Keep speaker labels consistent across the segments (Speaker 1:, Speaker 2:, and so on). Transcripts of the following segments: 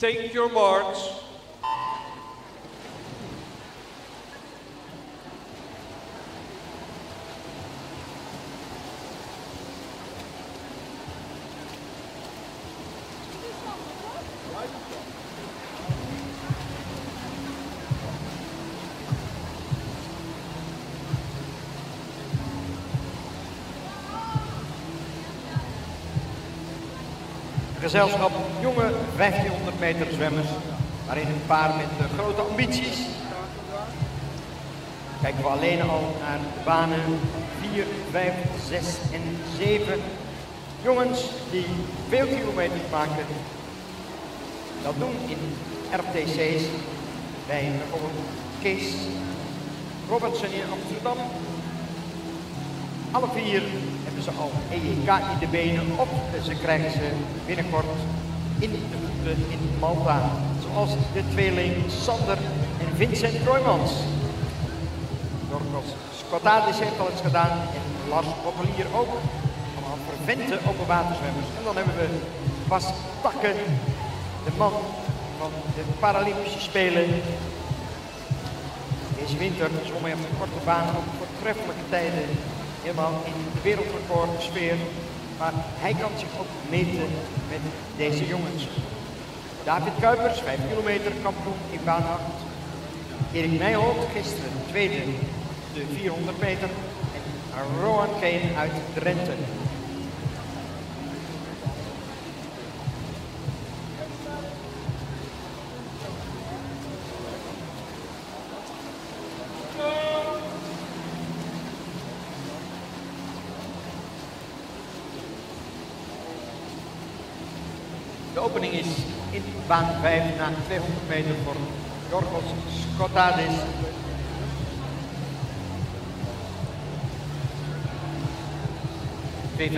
Speaker 1: Take your marks.
Speaker 2: Gezelschap jonge 1500 meter zwemmers, waarin een paar met grote ambities. Kijken we alleen al naar de banen 4, 5, 6 en 7. Jongens die veel kilometers maken. Dat doen in RTC's bij bijvoorbeeld Kees Robertson in Amsterdam. Alle vier hebben ze al EEK in de benen of ze krijgen ze binnenkort in de voeten in Malta. Zoals de tweeling Sander en Vincent Roymans. Dorcas Scottadis heeft al eens gedaan en Lars Bottelier ook. Allemaal vervente openwaterzwemmers. En dan hebben we Bas Takke, de man van de Paralympische Spelen. Deze winter zwom hij op de korte baan op voortreffelijke tijden. Helemaal in de wereldrecord sfeer, maar hij kan zich ook meten met deze jongens. David Kuipers, 5 kilometer kampioen in baan 8. Erik Nijholt, gisteren tweede de 400 meter. En Rowan Kane uit Drenthe. De opening is in baan 5 na 200 meter voor Dorcas Scottadis. (2:5:81).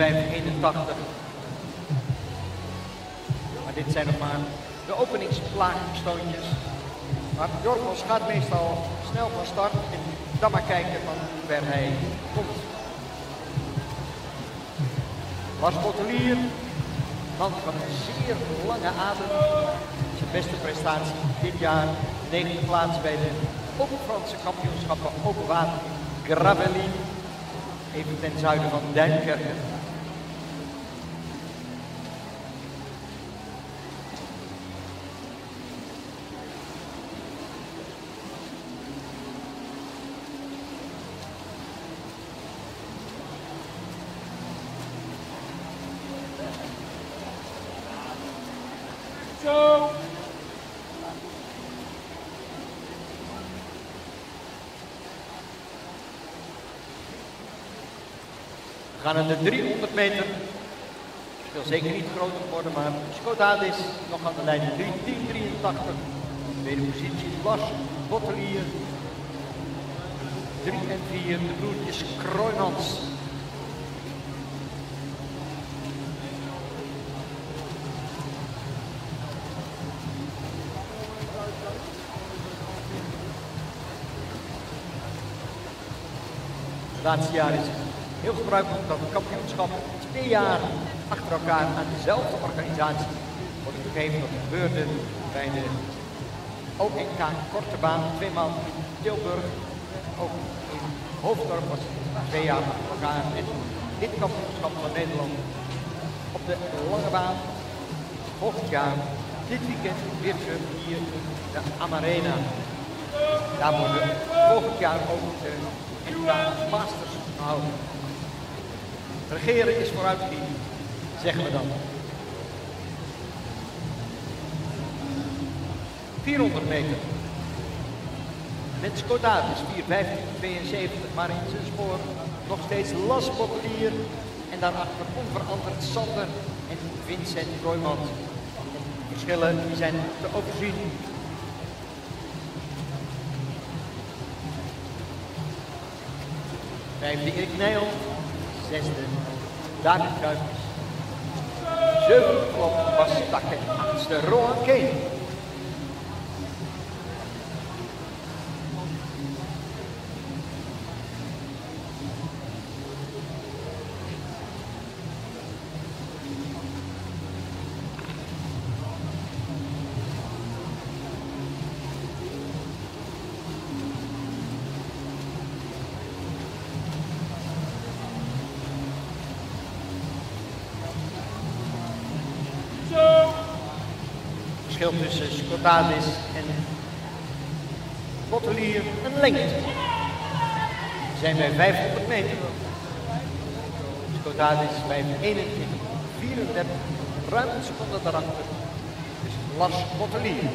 Speaker 2: Maar dit zijn nog maar de openingsplaagstoontjes. Maar Dorcas gaat meestal snel van start en dan maar kijken van hoe ver hij komt. Lars Bottelier. Man van een zeer lange adem. Zijn beste prestatie dit jaar. 9e plaats bij de Open Franse kampioenschappen open water in Gravelines. Even ten zuiden van Duinkerken.
Speaker 1: Zo.
Speaker 2: We gaan naar de 300 meter. Het wil zeker niet groter worden, maar Scottadis nog aan de lijn 10:83. Tweede positie Lars Bottelier. 3 en 4 de broertjes Kroijmans. Het laatste jaar is heel gebruikelijk dat het kampioenschap 2 jaar achter elkaar aan dezelfde organisatie wordt gegeven. Dat gebeurde bij de ONK korte baan 2 maal in Tilburg. Ook in Hoofddorp was het 2 jaar achter elkaar. En dit kampioenschap van Nederland op de lange baan volgend jaar, dit weekend weer terug hier in de Amarena. Daar worden volgend jaar ook de NK Masters gehouden. Regeren is vooruitgezien, zeggen we dan. 400 meter. Met Scottadis 4:15:72, maar in zijn spoor nog steeds Lars Bottelier. En daarachter onveranderd Sander en Vincent Roymans. De verschillen die zijn te overzien. Vijfde Erik Nijholt, 6e David Kuipers, 7e Bas Takke, 8e Rowan Kane. Verschil tussen Scotadis en Bottelier een lengte. We zijn bij 500 meter. Scotadis bij 21:34, ruim een seconde daarachter. Dus Lars Bottelier.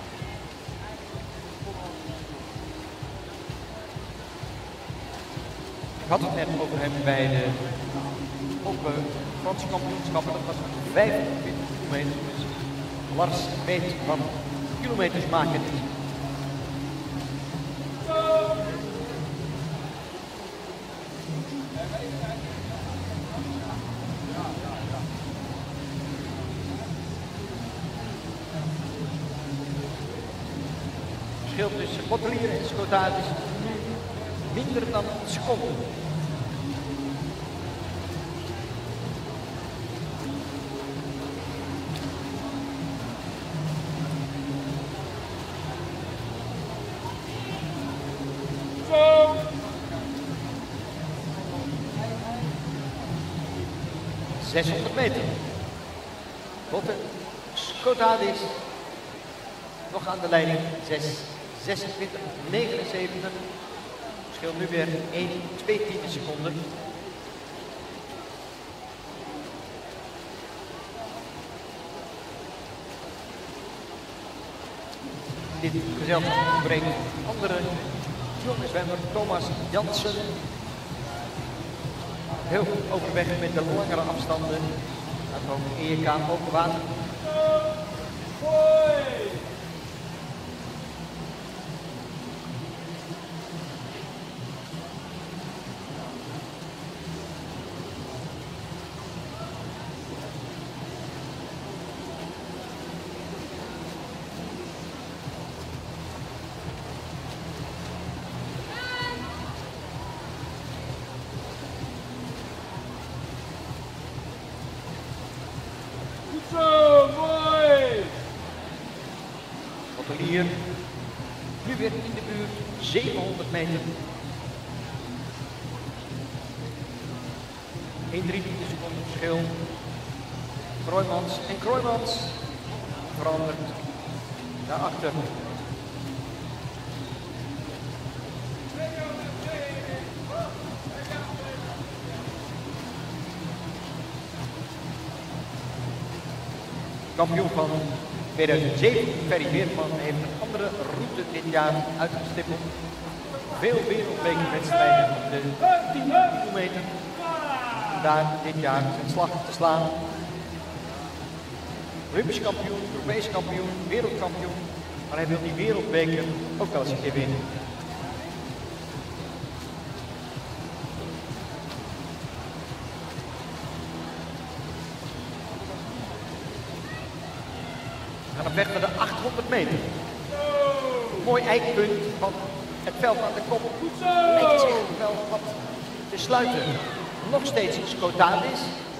Speaker 2: Ik had het net over hem bij de Open Franse kampioenschappen. Dat was 25 kilometer. Dus Lars weet wat kilometers maken is. Het verschil tussen Bottelier en Scotadis is nu minder dan een seconde. Zo. 600 meter. Scotadis nog aan de leiding. 26:29. Verschil nu weer 1/2 seconden. Dit gezelschap brengt andere jonge zwemmer Thomas Jansen. Heel goed overweg met de langere afstanden. Dat ook EK open water.
Speaker 1: Zo, mooi!
Speaker 2: Bottelier, nu weer in de buurt, 700 meter. 1/3 seconde verschil. Kroijmans verandert daarachter. Kampioen van 2007, Ferry Weerman, heeft een andere route dit jaar uitgestippeld. Veel wereldbekerwedstrijden op de 10 kilometer. Om daar dit jaar zijn slag te slaan. Olympisch kampioen, Europees kampioen, wereldkampioen. Maar hij wil die wereldbeker ook wel eens een keer winnen. We gaan op weg naar de 800 meter. Mooi eikpunt van het veld aan de kop. Lijkt zich wel wat te sluiten. Nog steeds Scotadis.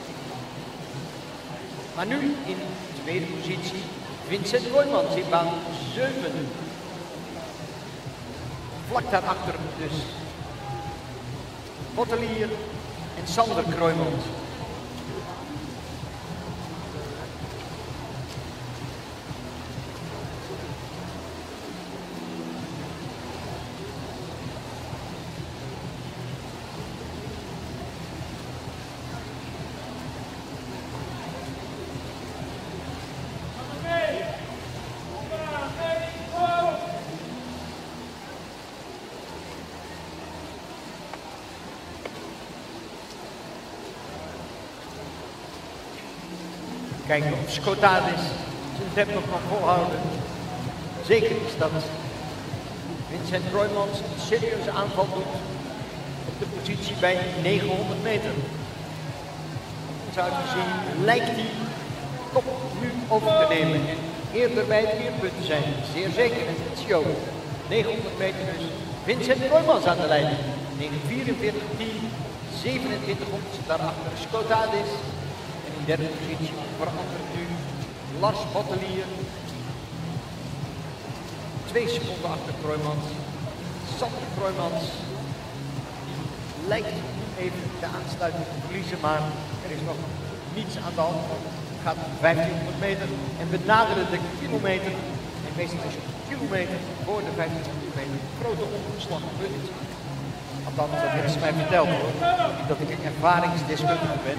Speaker 2: Maar nu in tweede positie Vincent Kroijmans in baan 7. Vlak daarachter dus Bottelier en Sander Kroijmans. Kijken of Scotadis zijn tempo kan volhouden. Zeker is dat Vincent Kroijmans een serieuze aanval doet op de positie bij 900 meter. Zo uitgezien lijkt hij kop nu over te nemen en eerder bij het vierpunt te zijn. Zeer zeker, en het is Joop. 900 meter dus Vincent Kroijmans aan de leiding. 9:44:10, 2700 daarachter Scotadis. In derde positie verandert nu Lars Bottelier. 2 seconden achter Kroijmans. Sander Kroijmans lijkt even de aansluiting te verliezen, maar er is nog niets aan de hand. gaat op de 1500 meter en benaderen de kilometer. En meestal is een kilometer voor de 1500 meter een grote omslag gebeurd. Althans, dat hebben ze mij verteld hoor. Niet dat ik een ervaringsdeskundige ben.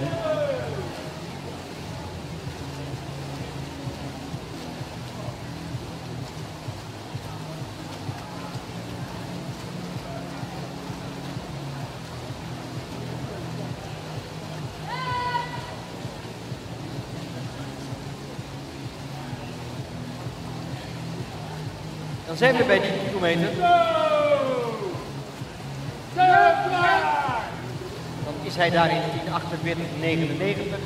Speaker 2: Dan zijn we bij die kilometer. Dan is hij daar in 10:48:99.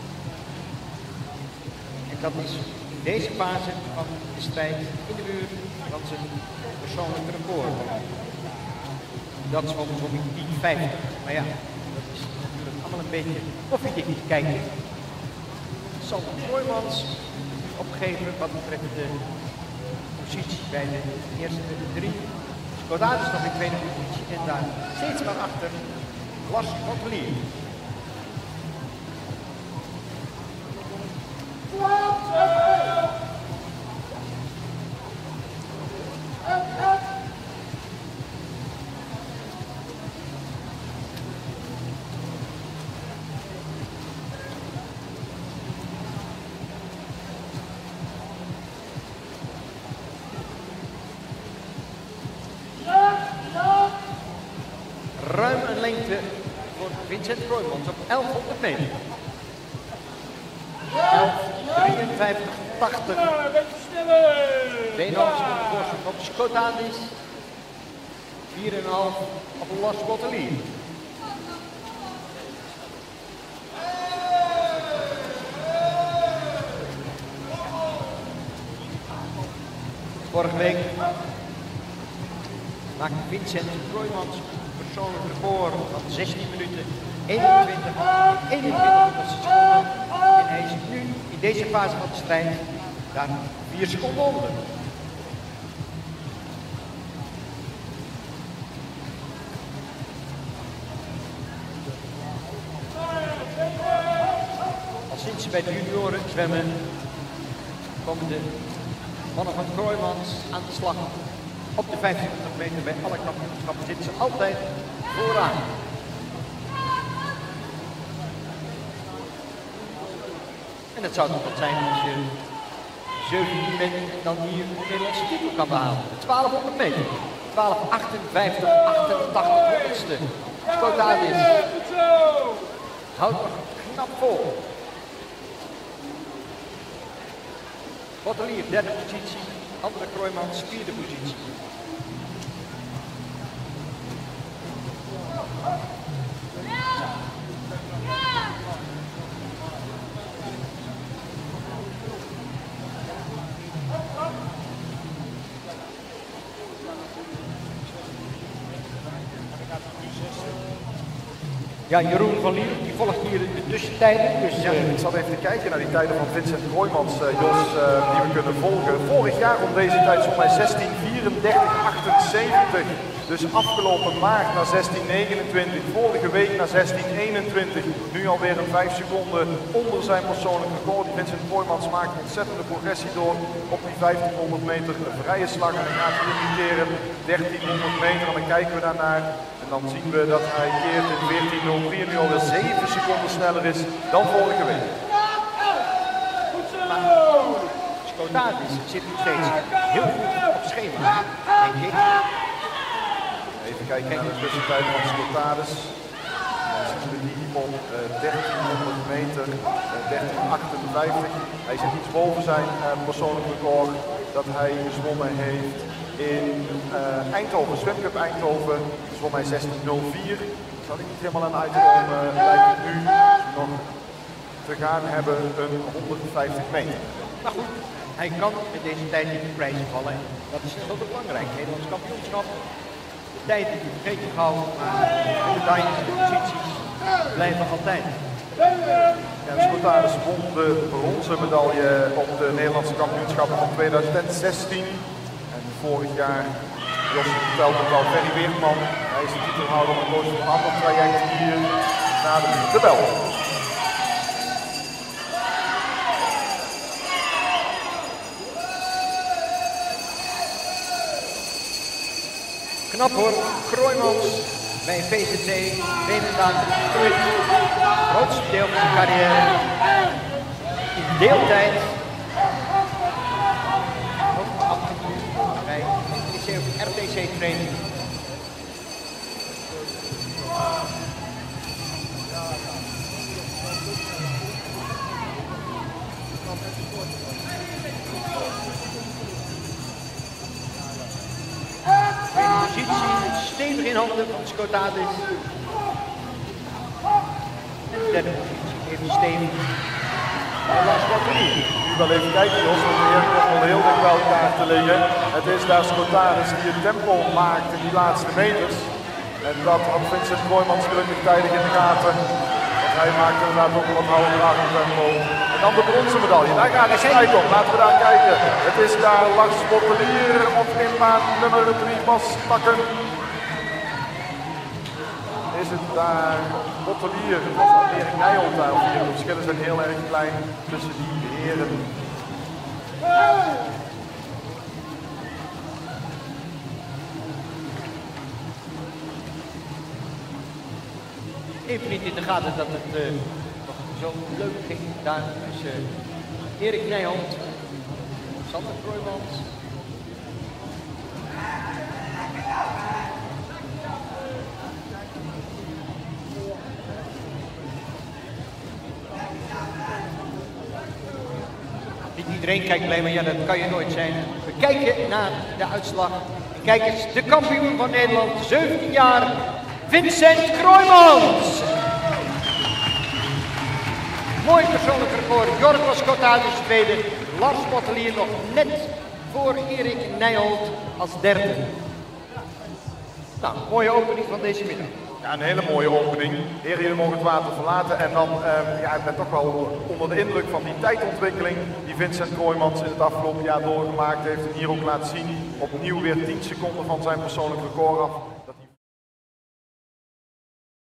Speaker 2: En dat is in deze fase van de strijd in de buurt van zijn persoonlijke record. Dat is overigens om 10:50. Maar ja, dat is natuurlijk allemaal een beetje koffiedik kijken. Sander Kooijmans opgeven wat betreft de positie bij de eerste en de drie. Scodatus nog in tweede positie en daar steeds maar achter Lars Bottelier. Ruim een lengte voor Vincent Kooijmans op 1100 meter. 11:53:80. 2,5 seconden voorsprong op Scodatus. 4,5 op Lars Bottelier. Vorige week maakte Vincent Kooijmans persoonlijk record van 16 minuten 21 seconden. En hij is nu in deze fase van de strijd daar 4 seconden onder. Al sinds ze bij de junioren zwemmen komen de mannen van Kooijmans aan de slag. Op de 1500 meter bij alle kampioenschappen zitten ze altijd vooraan. En het zou toch wat zijn als je 17 bent en dan hier de Nederlandse titel kan behalen. 1200 meter. 12:58:88. Scodatus. Houdt nog knap vol. Bottelier, derde positie. Andere Kooijmans, vierde positie. Ja, Jeroen van Lier, die volgt hier de tussentijden. Dus
Speaker 1: ja, ik zal even kijken naar die tijden van Vincent Kooijmans, Jos, die we kunnen volgen. Vorig jaar om deze tijd zwom hij 16:34:78. Dus afgelopen maart naar 16:29. Vorige week naar 16:21. Nu alweer een 5 seconden onder zijn persoonlijk record. Die Vincent Kooijmans maakt een ontzettende progressie door op die 1500 meter vrije slag. En hij gaat hier keren 1300 meter. En dan kijken we daarnaar. En dan zien we dat hij keert in 14:03 nu alweer 7 seconden sneller is dan vorige week.
Speaker 2: Scodatus zit nog steeds heel goed op schema, denk ik.
Speaker 1: Even kijken naar de tussentijd van Scodatus. Dan zien we die op 1300 meter, 13:58. Hij zit iets boven zijn persoonlijk record dat hij gezwommen heeft in Eindhoven, Zwemcup Eindhoven. Zwom hij 16:04. Zal ik niet helemaal aan uitkomen, lijkt het nu nog te gaan hebben een 150 meter.
Speaker 2: Maar goed, hij kan met deze tijd in de prijzen vallen. Dat is heel belangrijk. Nederlands kampioenschap. De tijden die vergeten gauw, maar de medailles en de posities blijven altijd.
Speaker 1: Ja, Scodatus won de bronzen medaille op de Nederlandse kampioenschappen van 2016. En vorig jaar, Jos vertelde het al, Ferry Weertman. Hij is de titelhouder, maar koos een ander traject hier naar de tabel.
Speaker 2: Knap hoor, Kroijmans bij VZT, Veenendaal, groeit het grootste deel van zijn carrière in deeltijd. Ook af en toe bij RTC training. Stevig in handen van Scotalis. En de derde positie even stevig. Lars Bottelie.
Speaker 1: Nu wel even kijken, Jos, want de heer komt al heel dik bij elkaar te liggen. Het is daar Scotalis die het tempo maakt in die laatste meters. En dat had Vincent Kroijmans gelukkig tijdig in de gaten. Want hij maakt inderdaad ook wat hoger tempo. En dan de bronzen medaille. Daar gaat de strijd om. Laten we daar kijken. Het is daar Lars Bottelier op inbaan nummer 3 vastpakken. Is het daar Bottelier of Erik Nijholt daar? De verschillen zijn heel erg klein tussen die heren.
Speaker 2: Even niet in de gaten dat het nog zo leuk ging daar tussen Erik Nijholt, Sander Kroijmans. Niet iedereen kijkt alleen maar, ja dat kan je nooit zijn. We kijken naar de uitslag. Kijk eens, de kampioen van Nederland, 17 jaar, Vincent Kroijmans. Mooi persoonlijk record, Jorgo Scotalis tweede, Lars Bottelier nog net voor Erik Nijholt als derde. Nou, mooie opening van deze middag.
Speaker 1: Ja, een hele mooie opening. Heren, jullie mogen het water verlaten. En dan, ja, ik ben toch wel onder de indruk van die tijdontwikkeling die Vincent Kroijmans in het afgelopen jaar doorgemaakt heeft. En hier ook laten zien, opnieuw weer 10 seconden van zijn persoonlijk record af.